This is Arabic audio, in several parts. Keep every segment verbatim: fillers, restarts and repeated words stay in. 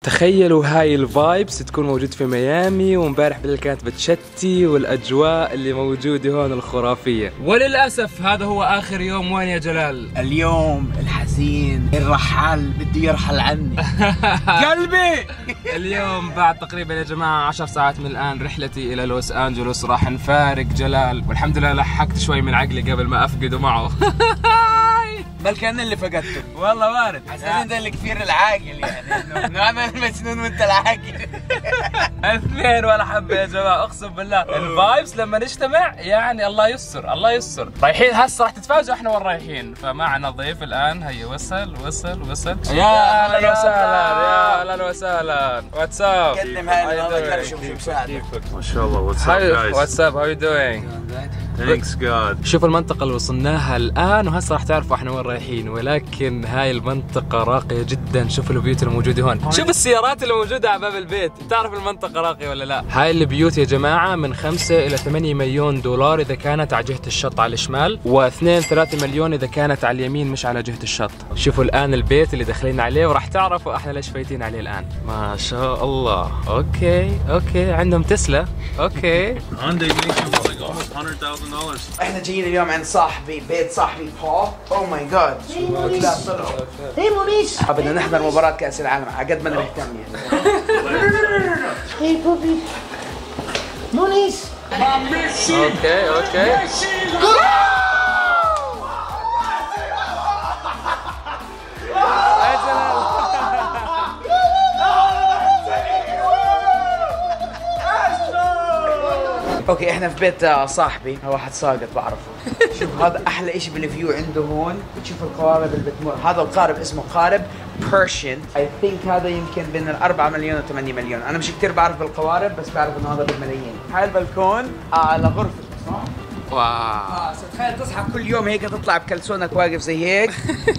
تخيلوا هاي الفايبس تكون موجود في ميامي، ومبارح بالليل كانت بتشتي، والاجواء اللي موجوده هون الخرافيه. وللاسف هذا هو اخر يوم. وين يا جلال؟ اليوم الحزين، الرحال بده يرحل عني قلبي. اليوم بعد تقريبا يا جماعه عشر ساعات من الان رحلتي الى لوس انجلوس، راح نفارق جلال، والحمد لله لحقت شوي من عقلي قبل ما افقده معه. بل كان اللي فقدته والله وارد. حسيت انت الكثير العاقل، يعني انه انا المجنون وانت العاقل. اثنين ولا حبه يا جماعه، اقسم بالله الفايبس لما نجتمع يعني الله يستر الله يستر. رايحين هسه راح تتفاجئوا احنا وين رايحين. فمعنا ضيف الان، هي وصل وصل وصل. يا اهلا وسهلا، يا اهلا وسهلا. واتساب؟ كلم هاي الموضوع شو مساعدك. ما شاء الله. واتساب جايز؟ واتساب، هاو يو دوينج؟ ثانكس جاد. شوف المنطقة اللي وصلناها الآن، وهسه راح تعرفوا احنا وين رايحين، ولكن هاي المنطقة راقية جدا. شوفوا البيوت الموجودة هون، شوف السيارات اللي موجودة على باب البيت. بتعرف المنطقة راقية ولا لا؟ هاي البيوت يا جماعة من خمسة إلى ثمانية مليون دولار إذا كانت على جهة الشط على الشمال، واثنين ثلاثة مليون إذا كانت على اليمين مش على جهة الشط. شوفوا الآن البيت اللي داخلين عليه، وراح تعرفوا احنا ليش فايتين عليه الآن. ما شاء الله. اوكي اوكي، عندهم تسلا. اوكي. احنا جايين اليوم عند صاحبي، بيت صاحبي بول. اوه ماي جاد. هي مونيس. بدنا نحضر مباراة كأس العالم على قد ما نهتم يعني. هي بوبي. مونيس. اوكي اوكي. اوكي احنا في بيت صاحبي، هو واحد ساقط بعرفه. شوف هذا احلى اشي بالفيو عنده هون، بتشوف القوارب اللي بتمر. هذا القارب اسمه قارب بيرشن، اي ثينك هذا يمكن بين الأربعة مليون وثمانية مليون. انا مش كثير بعرف بالقوارب، بس بعرف انه هذا بالملايين. هاي البلكون على غرفتك صح؟ واو. اه تخيل تصحى كل يوم هيك تطلع بكلسونك واقف زي هيك.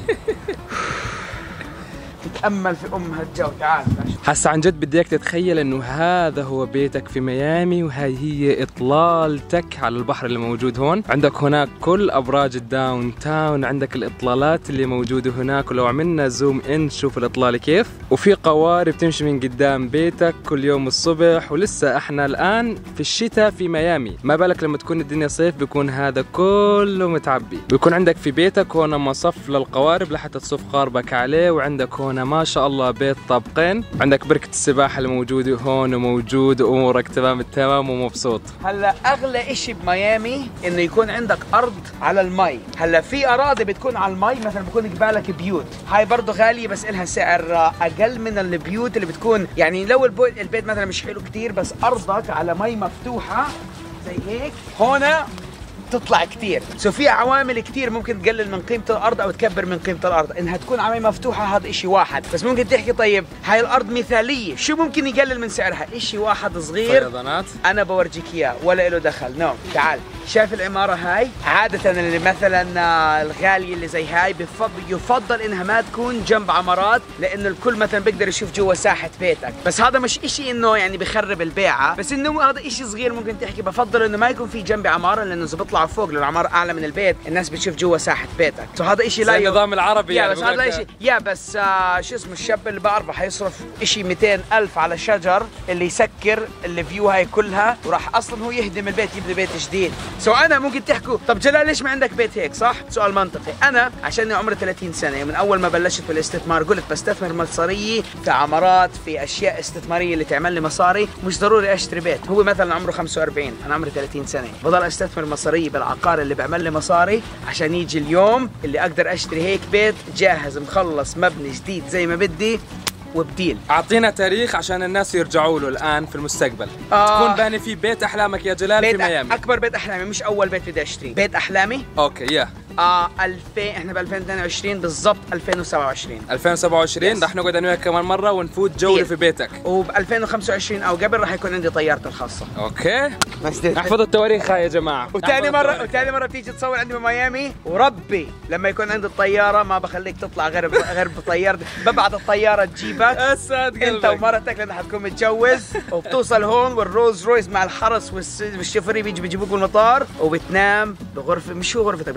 تتأمل في أم هالجو. تعال هسا عن جد بدي اياك تتخيل انه هذا هو بيتك في ميامي، وهي هي اطلالتك على البحر اللي موجود هون. عندك هناك كل ابراج الداون تاون، عندك الاطلالات اللي موجوده هناك، ولو عملنا زوم ان شوف الاطلاله كيف. وفي قوارب تمشي من قدام بيتك كل يوم الصبح. ولسه احنا الان في الشتاء في ميامي، ما بالك لما تكون الدنيا صيف بيكون هذا كله متعبي. بيكون عندك في بيتك هون مصف للقوارب لحتى تصف قاربك عليه، وعندك هون ما شاء الله بيت طابقين، عندك بركة السباحة اللي موجودة هون، وموجود أمورك تمام التمام ومبسوط. هلا أغلى إشي بميامي إنه يكون عندك أرض على المي. هلا في أراضي بتكون على المي، مثلا بكون قبالك بيوت، هاي برضه غالية بس إلها سعر أقل من البيوت اللي بتكون يعني لو البيت مثلا مش حلو كتير، بس أرضك على مي مفتوحة زي هيك هنا تطلع كثير. سو في عوامل كثير ممكن تقلل من قيمة الأرض أو تكبر من قيمة الأرض. إنها تكون عمي مفتوحة هذا إشي واحد، بس ممكن تحكي طيب هاي الأرض مثالية، شو ممكن يقلل من سعرها؟ إشي واحد صغير فيضانات. أنا بورجيك إياه ولا له دخل. نو تعال، شايف العمارة هاي؟ عادة اللي مثلا الغالية اللي زي هاي بفضل يفضل إنها ما تكون جنب عمارات، لأنه الكل مثلا بيقدر يشوف جوا ساحة بيتك. بس هذا مش إشي إنه يعني بخرب البيعة، بس إنه هذا إشي صغير ممكن تحكي بفضل إنه ما يكون في جنبي عمارة، لأنه إذا بيطلعوا فوق لو العمارة أعلى من البيت الناس بتشوف جوا ساحة بيتك. سو هذا إشي لا النظام العربي يا يعني. بس هذا إشي يا بس آه شو اسمه الشاب اللي بعرفه حيصرف إشي مئتين ألف على شجر اللي يسكر الفيو هاي كلها، وراح أصلا هو يهدم البيت يبني بيت جديد. سو أنا ممكن تحكوا طب جلال ليش ما عندك بيت هيك؟ صح؟ سؤال منطقي. أنا عشان عمري ثلاثين سنة، من أول ما بلشت بالاستثمار قلت بستثمر مصارية في عمارات، في أشياء استثمارية اللي تعمل لي مصاري، مش ضروري أشتري بيت. هو مثلا عمره خمسة وأربعين، أنا عمري ثلاثين سنة، بضل أستثمر مصارية بالعقار اللي بيعمل لي مصاري عشان يجي اليوم اللي أقدر أشتري هيك بيت جاهز مخلص مبني جديد زي ما بدي وبديل. اعطينا تاريخ عشان الناس يرجعوا له الان في المستقبل. آه تكون باني في بيت احلامك يا جلال بيت في ميامي. اكبر بيت احلامي، مش اول بيت بدي اشتريه، بيت احلامي. اوكي يا اه ألفين، احنا ب ألفين واثنين وعشرين بالضبط ألفين وسبعة وعشرين. ألفين وسبعة وعشرين رح نقعد انا وياك كمان مره ونفوت جوله في بيتك. وب ألفين وخمسة وعشرين او قبل رح يكون عندي طيارتي الخاصه. اوكي احفظوا التواريخ هاي يا جماعه. وثاني مره وثاني مره بتيجي تصور عندي بميامي، وربي لما يكون عندي الطياره ما بخليك تطلع غير غير بطيارتي، ببعت الطياره تجيبك اسعد انت ومرتك لانك حتكون متجوز، وبتوصل هون والرولز رويس مع الحرس والشوفري بيجي بيجيبوك من المطار، وبتنام بغرفه مش هو غرفتك، بتعطيك بيت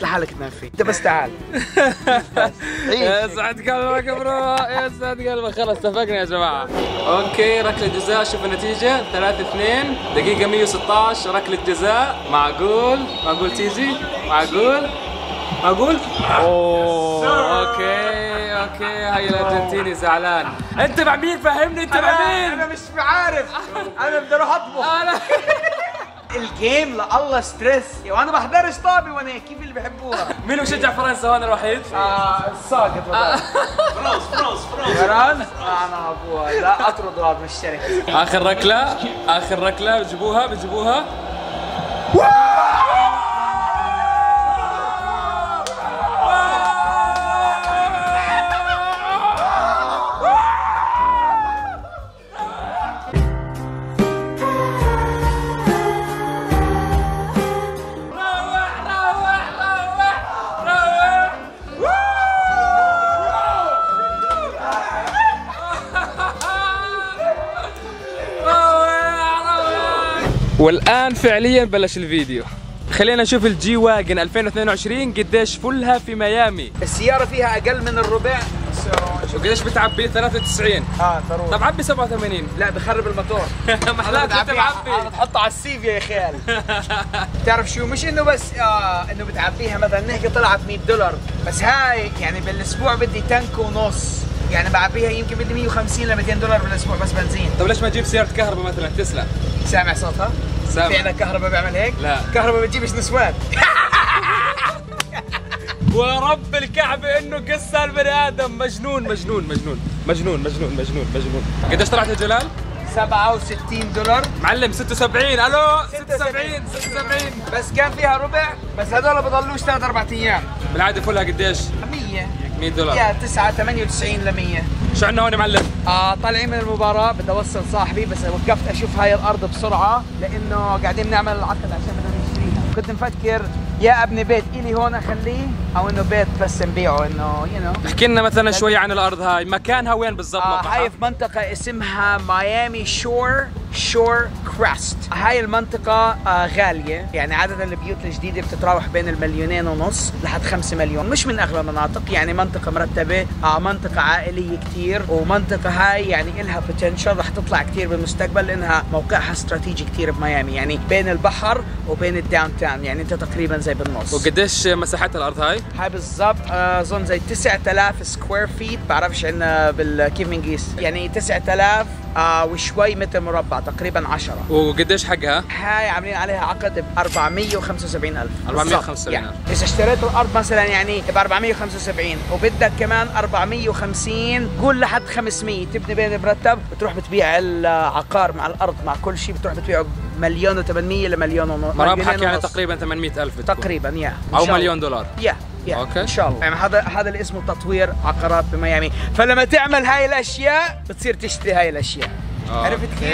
بيت لحالك تنام فيه، انت بس تعال. يا سعد قلبك يا برو، يا سعد قلبك. خلاص اتفقنا يا جماعة. اوكي ركلة جزاء، شوف النتيجة ثلاثة اثنين، دقيقة مية وستة عشر ركلة جزاء. معقول؟ معقول تيجي؟ معقول؟ معقول؟ اوه اوكي اوكي. هاي الارجنتيني زعلان. انت مع مين؟ فهمني انت مع مين؟ انا مش عارف، انا بدي اروح اطبخ. الجيم لله ستريس وانا بحضرش طابي وانا كيف اللي بحبوها. مين بشجع فرنسا هون الوحيد؟ اه الساقط فرنسا فرنسا فرنسا. انا ابوها لا اطردوا هذا من الشركه. اخر ركلة، اخر ركلة بتجيبوها بتجيبوها. والآن فعليا بلش الفيديو. خلينا نشوف الجي واجن ألفين واثنين وعشرين قديش فلها في ميامي. السيارة فيها أقل من الربع. وقديش بتعبي؟ ثلاثة وتسعين. اه ضروري. طب عبي سبعة وثمانين. لا بخرب الموتور. محلاك انت معبي. بتحطها على السيف يا خيال. بتعرف شو؟ مش انه بس آه انه بتعبيها مثلا نحكي طلعت مية دولار، بس هاي يعني بالاسبوع بدي تانك ونص، يعني بعبيها يمكن بدي مية وخمسين ل مئتين دولار بالاسبوع بس بنزين. طب ليش ما تجيب سيارة كهرباء مثلا تسلا؟ سامع صوتها؟ سامع. في عندك كهرباء بيعمل هيك؟ لا. كهرباء بتجيبش نسوان. ورب الكعبة انه قصة البني ادم مجنون مجنون مجنون مجنون مجنون مجنون مجنون. قديش طلعت يا جلال؟ سبعة وستين دولار. معلم ستة وسبعين. الو ستة وسبعين ستة وسبعين. بس كان فيها ربع، بس هذول بضلوش ثلاث اربع ايام. بالعادة فلها قديش؟ مية مية دولار. يا تسعة ثمانية وتسعين ل مية. شو عندنا هون معلم؟ آه طالعين من المباراة، بدي اوصل صاحبي بس وقفت اشوف هاي الارض بسرعة لانه قاعدين نعمل العقد عشان بدنا نشتريها. كنت مفكر يا ابني بيت الي هون اخليه او انه بيت بس نبيعه انه يو نو. احكي لنا مثلا شوي عن الارض هاي، مكانها وين بالضبط؟ آه هاي في منطقة اسمها ميامي شور شور كراست. هاي المنطقة آه غالية، يعني عادة البيوت الجديدة بتتراوح بين المليونين ونص لحد خمسة مليون، مش من اغلى المناطق، يعني منطقة مرتبة، آه منطقة عائلية كتير، ومنطقة هاي يعني إلها بوتنشل رح تطلع كتير بالمستقبل لانها موقعها استراتيجي كتير بميامي، يعني بين البحر وبين الداون تاون، يعني انت تقريبا زي بالنص. وقديش مساحتها الارض هاي؟ هاي بالضبط اظن آه زي تسعة آلاف سكوير فيت، بعرفش عندنا بالكيف بنقيس، يعني تسعة آلاف آه وشوي متر مربع تقريبا عشرة. وقديش حقها؟ هاي عاملين عليها عقد ب أربعمية وخمسة وسبعين ألف. أربعمية وخمسة وسبعين ألف. يعني إذا اشتريت الأرض مثلا يعني ب أربعمية وخمسة وسبعين وبدك كمان أربعمية وخمسين، قول لحد خمسمية تبني بين مرتب، بتروح بتبيع العقار مع الأرض مع كل شيء، بتروح بتبيعه مليون وثمانمية لمليون ونص. مرابحك يعني تقريبا ثمانمية ألف تقريبا يا أو مليون دولار. يا يا أوكي. ان شاء الله. يعني هذا هذا اللي اسمه تطوير عقارات بميامي، فلما تعمل هاي الاشياء بتصير تشتري هاي الاشياء. عرفت كيف؟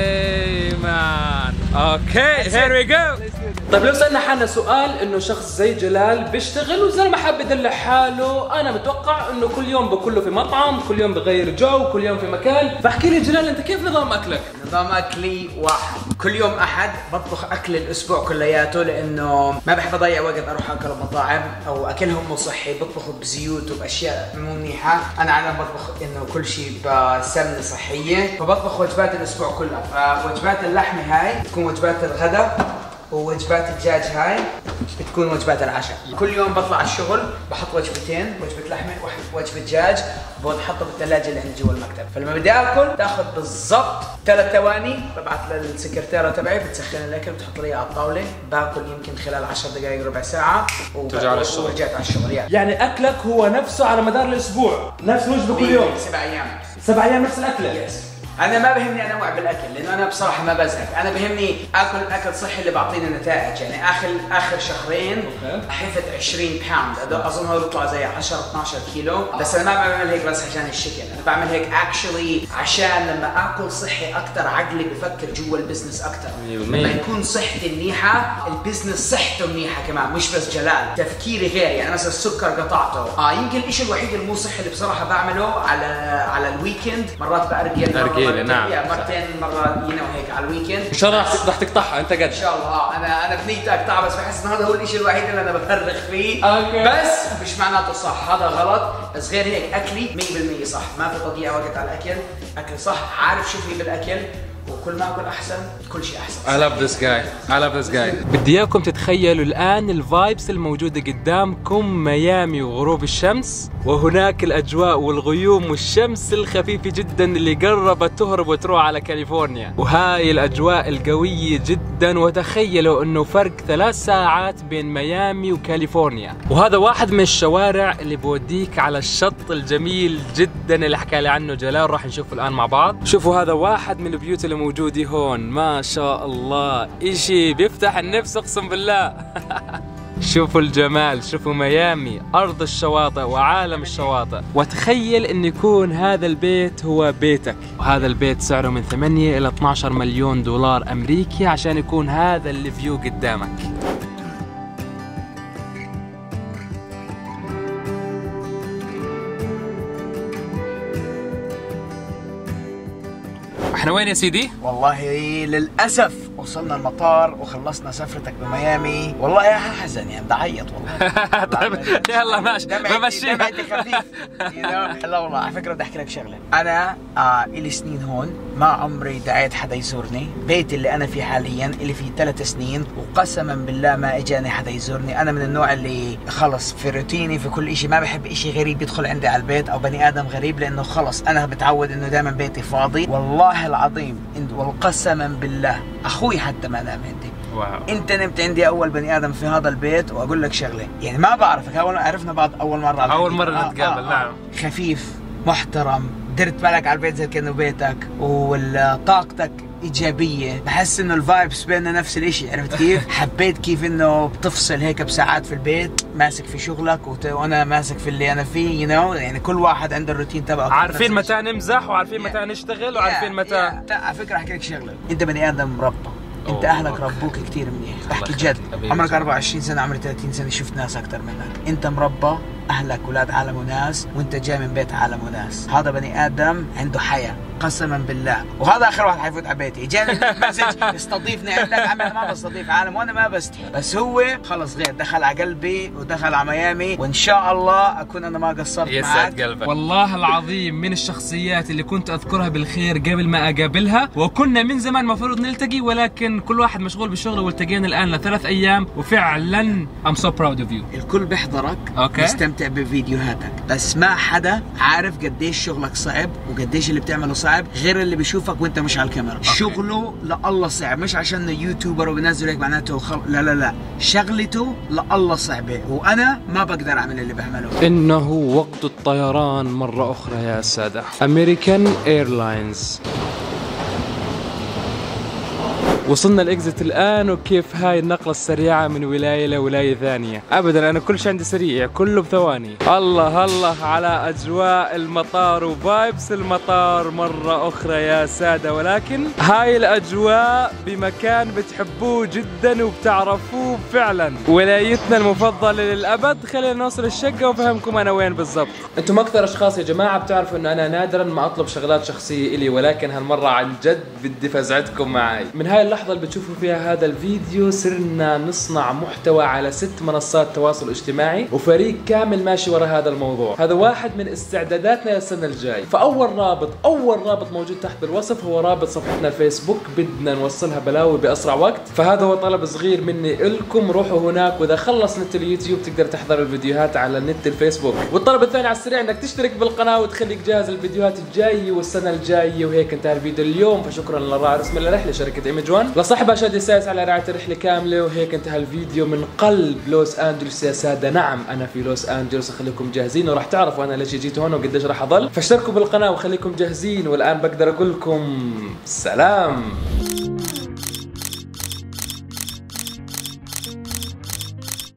اوكي مان. اوكي هير وي جو. طيب لو سألنا حالنا سؤال انه شخص زي جلال بيشتغل والزلمه حاب يدلع حاله، انا متوقع انه كل يوم بكله في مطعم، كل يوم بغير جو، كل يوم في مكان، فاحكي لي جلال انت كيف نظام اكلك؟ نظام اكلي واحد، كل يوم احد بطبخ اكل الاسبوع كلياته لانه ما بحب اضيع وقت اروح اكل بمطاعم او اكلهم مو صحي، بطبخوا بزيوت وباشياء مو منيحه، انا عادة بطبخ انه كل شيء بسمنه صحيه، فبطبخ وجبات الاسبوع كلها، فوجبات اللحمه هاي بتكون وجبات الغداء، ووجبات الدجاج هاي بتكون وجبات العشاء. كل يوم بطلع على الشغل بحط وجبتين، وجبة لحمة ووجبة دجاج، وبحطها بالثلاجة اللي عندي جوا المكتب، فلما بدي اكل تاخذ بالضبط ثلاث ثواني، ببعث للسكرتيرة تبعي بتسخن الاكل بتحط لي على الطاولة، باكل يمكن خلال عشر دقائق ربع ساعة ترجع على الشغل. ورجعت على الشغل. يعني, يعني اكلك هو نفسه على مدار الاسبوع، نفس وجبة كل يوم؟ سبع ايام. سبع ايام نفس الاكلة؟ يس. انا ما بهمني انوع بالاكل لانه انا بصراحه ما بزهق، انا بهمني اكل اكل صحي اللي بعطيني نتائج، يعني اخر اخر شهرين حفظت عشرين باوند، اظن هو بيطلع زي عشرة اثناشر كيلو، بس انا ما بعمل هيك بس عشان الشكل، انا بعمل هيك اكشلي عشان لما اكل صحي اكثر عقلي بفكر جوا البزنس اكثر، لما يكون صحتي منيحه البزنس صحته منيحه كمان، مش بس جلال، تفكيري غير، يعني مثلا السكر قطعته، اه يمكن الشيء الوحيد المو صحي اللي بصراحه بعمله على على الويكند، مرات بارجل قليله نعم مرتين مرة ينا وهيك على الويكند. ان شاء الله رح تقطعها انت قد ان شاء الله. اه انا انا بنيتي اقطعها، بس بحس انه هذا هو الشيء الوحيد اللي انا بفرغ فيه. أوكي. بس مش معناته صح، هذا غلط. بس غير هيك اكلي مية بالمية صح، ما في تضييع وقت على الاكل، اكل صح، عارف شو في بالاكل، وكل ما اكل احسن كل شيء احسن. I love this guy. I love this guy. بدي اياكم تتخيلوا الان الفايبس الموجوده قدامكم، ميامي وغروب الشمس، وهناك الاجواء والغيوم والشمس الخفيفه جدا اللي قربت تهرب وتروح على كاليفورنيا، وهاي الاجواء القويه جدا. وتخيلوا انه فرق ثلاث ساعات بين ميامي وكاليفورنيا، وهذا واحد من الشوارع اللي بوديك على الشط الجميل جدا اللي حكى لي عنه جلال، راح نشوفه الان مع بعض. شوفوا هذا واحد من البيوت اللي موجوده هون، ما شاء الله اشي بيفتح النفس اقسم بالله. شوفوا الجمال، شوفوا ميامي، ارض الشواطئ وعالم الشواطئ. وتخيل ان يكون هذا البيت هو بيتك، وهذا البيت سعره من ثمانية الى اثني عشر مليون دولار امريكي عشان يكون هذا الفيو قدامك. احنا وين يا سيدي؟ والله للاسف وصلنا المطار وخلصنا سفرتك بميامي. والله يا حزن يعني بدي اعيط والله. طيب يلا ماشي بمشيها. دمعتي خفيف. لا والله على فكره بدي احكي لك شغله. انا آه الي سنين هون، ما عمري دعيت حدا يزورني. بيتي اللي انا فيه حاليا اللي فيه ثلاث سنين، وقسما بالله ما اجاني حدا يزورني. انا من النوع اللي خلص في روتيني في كل شيء، ما بحب شيء غريب يدخل عندي على البيت او بني ادم غريب، لانه خلص انا متعود انه دائما بيتي فاضي. والله العظيم والقسما بالله اخوي حتى ما نام عندي. واو. انت نمت عندي اول بني ادم في هذا البيت. واقول لك شغله، يعني ما بعرفك، اول عرفنا بعض اول مره على اول مره آه نتقابل. آه نعم. آه. خفيف محترم، درت بالك على البيت زي كانه بيتك، وطاقتك ايجابيه. بحس انه الفايبس بيننا نفس الاشي، عرفت كيف؟ حبيت كيف انه بتفصل هيك بساعات في البيت، ماسك في شغلك وت... وانا ماسك في اللي انا فيه، يو you know? يعني كل واحد عنده الروتين تبعه. عارفين متى نمزح وعارفين متى نشتغل وعارفين متى. لا على فكره احكي لك شغله، انت بني ادم مربى، انت اهلك ربوك كثير منيح. بحكي جد، عمرك أربعة وعشرين سنه، عمري ثلاثين سنه، شفت ناس اكثر منك. انت مربى، اهلك اولاد عالم وناس، وانت جاي من بيت عالم وناس. هذا بني ادم عنده حياه قسما بالله. وهذا اخر واحد حيفوت على بيتي، جاني مسج استضيفني عندك. عمي انا ما بستضيف عالم وانا ما بستحي، بس هو خلص غير دخل على قلبي ودخل على ميامي، وان شاء الله اكون انا ما قصرت معك. يسعد قلبك. والله العظيم من الشخصيات اللي كنت اذكرها بالخير قبل ما اقابلها، وكنا من زمان المفروض نلتقي ولكن كل واحد مشغول بالشغل، والتقينا الان لثلاث ايام، وفعلا I'm so proud of you. الكل بيحضرك، اوكي، بيستمتع بفيديوهاتك، بس ما حدا عارف قديش شغلك صعب وقديش اللي بتعمله صعب غير اللي بيشوفك وانت مش على الكاميرا. أوكي. شغله لله صعب، مش عشان يوتيوبر وبنزل هيك معناته خل... لا لا لا، شغلته لله صعبه، وانا ما بقدر اعمل اللي بعمله. انه وقت الطيران مره اخرى يا ساده. امريكان ايرلاينز. وصلنا الاكزت الان، وكيف هاي النقله السريعه من ولايه لولايه ثانيه. ابدا انا كل شيء عندي سريع، كله بثواني. الله الله على اجواء المطار وفايبس المطار مره اخرى يا ساده. ولكن هاي الاجواء بمكان بتحبوه جدا وبتعرفوه فعلا، ولايتنا المفضله للابد. خلينا نوصل الشقه وافهمكم انا وين بالضبط. انتم اكثر اشخاص يا جماعه بتعرفوا انه انا نادرا ما اطلب شغلات شخصيه الي، ولكن هالمره عن جد بدي فزعتكم معي. من هاي اللحظة اللي بتشوفوا فيها هذا الفيديو صرنا نصنع محتوى على ست منصات تواصل اجتماعي، وفريق كامل ماشي ورا هذا الموضوع. هذا واحد من استعداداتنا للسنة الجاي. فأول رابط أول رابط موجود تحت بالوصف هو رابط صفحتنا الفيسبوك، بدنا نوصلها بلاوي بأسرع وقت. فهذا هو طلب صغير مني لكم، روحوا هناك، وإذا خلص نت اليوتيوب تقدر تحضر الفيديوهات على نت الفيسبوك. والطلب الثاني على السريع انك تشترك بالقناة وتخليك جاهز للفيديوهات الجاية والسنة الجاية. وهيك انتهى الفيديو اليوم، فشكرا للراعي رسم الرحلة شركة ايمج وان، لصاحبها شادي سايس على رعاية الرحلة كاملة. وهيك انتهى الفيديو من قلب لوس أنجلوس يا سادة. نعم أنا في لوس أنجلوس، خليكم جاهزين وراح تعرفوا أنا ليش جيت هون وقديش راح أضل. فاشتركوا بالقناة وخليكم جاهزين، والآن بقدر أقول لكم سلام.